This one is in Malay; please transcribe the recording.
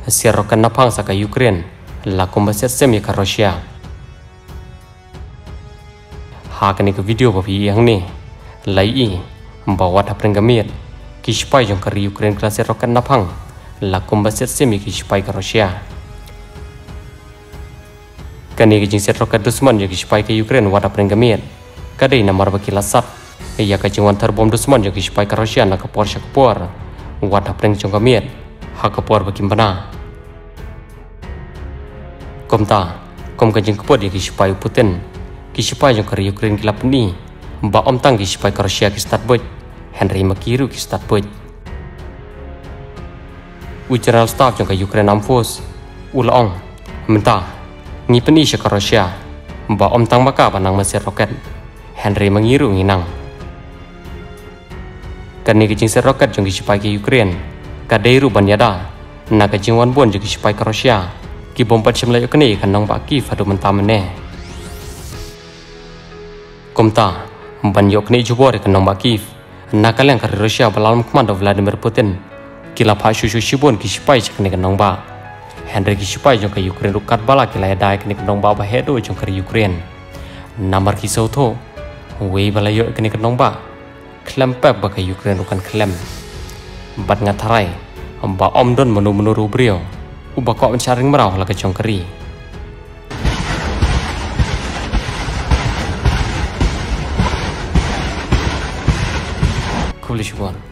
siarokan napang saka Ukraine la kombaset semi ka Rusia ha kani ke video babi yang ni lai bawa tapren gamir kispai jong ka Ukraine kla siarokan napang la kombaset semi kispai ka Rusia kani ke jing siarokan dusman je kispai ka Ukraine wa tapren gamir kadai namar bakila sat ya ka jingwan terbom dusman je kispai ka Rusia na ka Porsche kapor wa tapren jong gamir ha kapor bakimbana komta kom ka jing kapor je kispai Putin kispai jong ka Ukraine kila pni ba om tang kispai ka Rusia ki start boy Henry Makiru ki start boy General Staff jong ka Ukraine Armed Force ulaong menta ngi peni sya ka Rusia ba om tang maka panang masir roket Henry Mangiru nginang kani ke jing roket jong kispai ki Ukraine ka deiru banyada na ka jing wan bon jong kispai ka Rusia ki bombat semlayo kani kanong ba ki fadu menta mene komta banyok ni jubor kanong ba ki na kaleng ka Rusia balam komando Vladimir Putin kila pa shushu shibon kispai chakne kanong ba Henry kispai jong ka Ukraine rukat bala kila dai kani kanong ba hedo jong ka Ukraine namar ki sauto wei bala yo kani kanong ba klempek ba ka Ukraine rukan klem bat ngatarai ba omdon menu rubrio uba ko mencaring merau la ka jong kari Cool